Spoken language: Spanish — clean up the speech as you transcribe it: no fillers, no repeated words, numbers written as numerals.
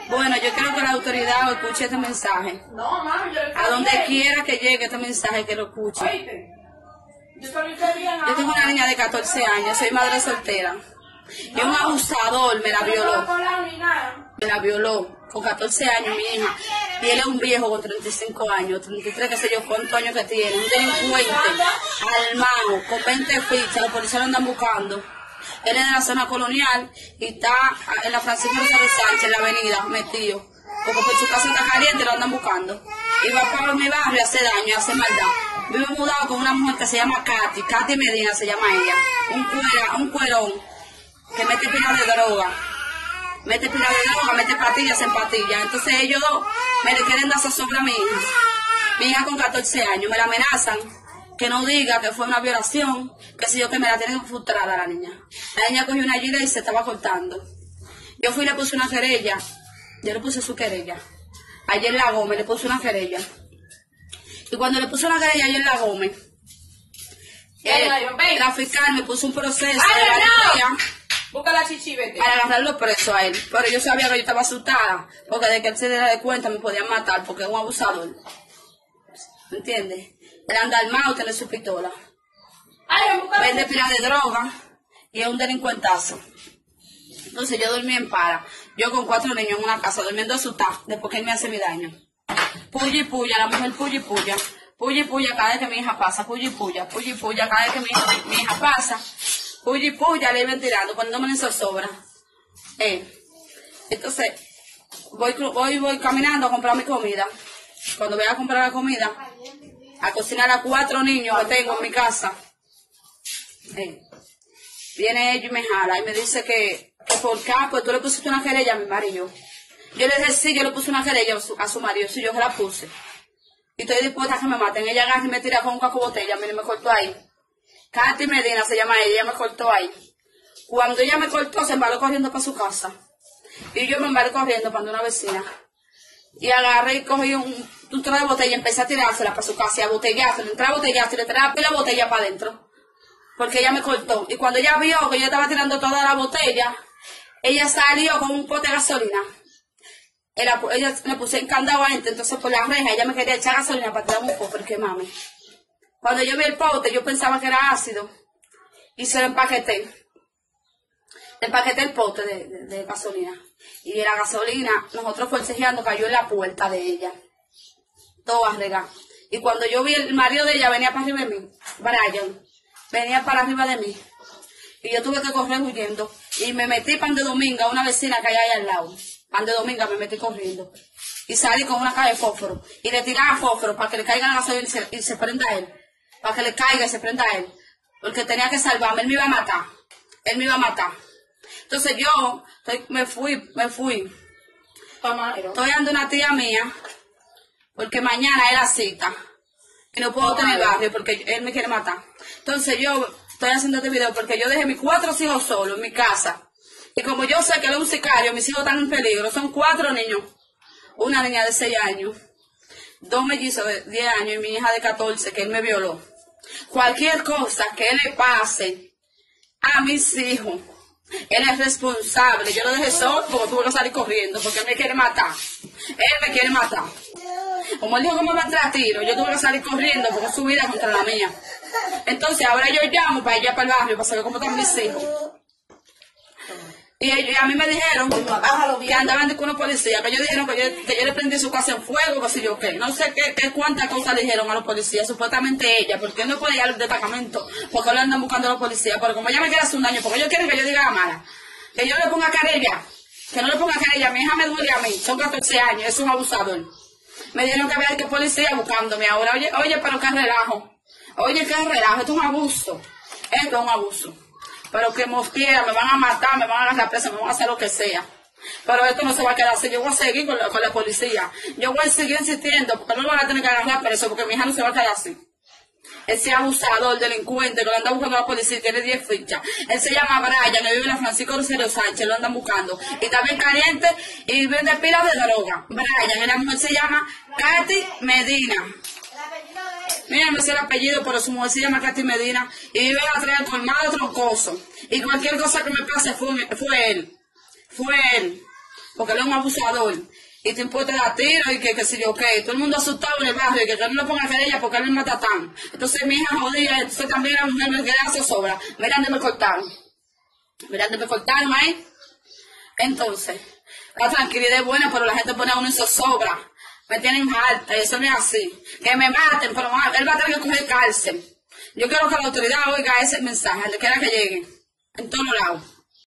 Bueno, yo quiero que la autoridad escuche este mensaje. No, mami, yo le A donde quiera que llegue este mensaje, que lo escuche. Oíste. Yo tengo una niña de 14 años, soy madre soltera. Y un abusador me la violó. Me la violó con 14 años mi hija. Y él es un viejo con 35 años, 33, qué sé yo, cuántos años que tiene. Un delincuente, armado, con 20 fichas, los policías lo andan buscando. Él es de la zona colonial y está en la Francisco Rosario Sánchez, en la avenida, metido. Porque por su casa está caliente, lo andan buscando. Y va para mi barrio, hace daño, hace maldad. Vivo mudado con una mujer que se llama Katy Medina se llama ella. Un cuerón que mete pila de droga. Mete patillas en patillas. Entonces ellos dos me le quieren dar sobre a mi hija. Mi hija con 14 años, me la amenazan. Que no diga que fue una violación, que si yo que me la tienen frustrada la niña. La niña cogió una ayuda y se estaba cortando. Yo fui y le puse una querella. Yo le puse su querella. Ayer la Gómez le puse una querella. Y cuando le puse una querella ayer la Gómez, la fiscal me puso un proceso de varios días. Busca la chichi, vete. Para agarrarlo preso a él. Pero yo sabía que yo estaba asustada. Porque de que él se diera de cuenta me podían matar porque es un abusador. ¿Me entiendes? Él anda armado, tiene su pistola. Vende pila de droga y es un delincuentazo. Entonces yo dormí en para. Yo con 4 niños en una casa durmiendo asustada después que él me hace mi daño. Puya y puya, la mujer puya y puya. Puya y puya cada vez que mi hija pasa. Puya y puya cada vez que mi hija pasa. Puya y puya le iban tirando cuando no me les sobra. Entonces voy caminando a comprar mi comida. Cuando voy a comprar la comida, a cocinar a 4 niños que tengo en mi casa. Viene ella y me jala y me dice que por qué, pues tú le pusiste una querella a mi marido. Yo le dije, sí, yo le puse una querella a su marido, sí, yo se la puse. Y estoy dispuesta a que me maten. Ella agarra y me tira con un caco botella, mire, me cortó ahí. Katy Medina se llama ella me cortó ahí. Cuando ella me cortó, se embaló corriendo para su casa. Y yo me embalé corriendo para una vecina. Y agarré y cogí un trozo de botella y empecé a tirársela para su casa y a botellazo. Entré a botellazo y le tiré la botella para adentro. Porque ella me cortó. Y cuando ella vio que yo estaba tirando toda la botella, ella salió con un pote de gasolina. Ella le puse encandado adentro, entonces por la reja ella me quería echar gasolina para tirarme un pote, porque mami. Cuando yo vi el pote, yo pensaba que era ácido. Y se lo empaqueté. Empaqueté el pote de gasolina. Y la gasolina, nosotros forcejeando, cayó en la puerta de ella. Todo arreglado. Y cuando yo vi el marido de ella, venía para arriba de mí. Brian. Venía para arriba de mí. Y yo tuve que correr huyendo. Y me metí pan de Dominga, una vecina que hay ahí al lado. Pan de Dominga me metí corriendo. Y salí con una caja de fósforo. Y le tiraba fósforo para que le caiga la gasolina y se prenda a él. Para que le caiga y se prenda a él. Porque tenía que salvarme. Él me iba a matar. Él me iba a matar. Entonces yo me fui. Estoy dando una tía mía. Porque mañana es la cita. Y no puedo tener barrio porque él me quiere matar. Entonces yo estoy haciendo este video porque yo dejé mis 4 hijos solos en mi casa. Y como yo sé que él es un sicario, mis hijos están en peligro. Son 4 niños. Una niña de 6 años. 2 mellizos de 10 años y mi hija de 14 que él me violó. Cualquier cosa que él le pase a mis hijos, él es responsable. Yo lo dejé solo porque tuve que salir corriendo porque él me quiere matar. Él me quiere matar. Como él dijo que me va a entrar a tiro, yo tuve que salir corriendo porque es su vida contra la mía. Entonces ahora yo llamo para allá para el barrio para saber cómo están mis hijos. Y a mí me dijeron que andaban con unos policías, que ellos dijeron que yo le prendí su casa en fuego, que sé yo qué. No sé cuántas cosas le dijeron a los policías, supuestamente ella, porque él no puede ir al destacamento, porque lo andan buscando a los policías. Pero como ella me quiere hacer un daño, porque ellos quieren que yo diga la mala, que yo le ponga querella, que no le ponga querella, mi hija me duele a mí, son 14 años, es un abusador. Me dijeron que había que policía buscándome ahora. Oye, pero qué relajo. Oye, qué relajo, esto es un abuso. Esto es un abuso. Pero que mosquiera, me van a matar, me van a agarrar presa, me van a hacer lo que sea. Pero esto no se va a quedar así. Yo voy a seguir con la policía. Yo voy a seguir insistiendo, porque no me van a tener que agarrar preso, porque mi hija no se va a quedar así. Ese abusador, delincuente, que lo anda buscando a la policía, tiene 10 fichas. Él se llama Brian, que vive en la Francisco Rosario Sánchez, lo andan buscando. Y también caliente y vende pilas de droga. Brian, y la mujer se llama Katy Medina. Mira, me sé el apellido, pero su mujer se llama Katy Medina. Y vive atrás de colmado troncoso. Y cualquier cosa que me pase fue él. Fue él. porque él es un abusador. Y te impuesta a tiro y que si yo qué. Todo el mundo asustado en el barrio y que no le ponga querella porque él es matatán. Entonces mi hija jodida, entonces también la mujer me queda zozobra. Mira dónde me cortaron. Mira dónde me cortaron ahí. Entonces, la tranquilidad es buena, pero la gente pone a uno en zozobra. Me tienen harta y eso no es así. Que me maten, pero él va a tener que coger cárcel. Yo quiero que la autoridad oiga ese mensaje, donde quiera que llegue. En todos lados.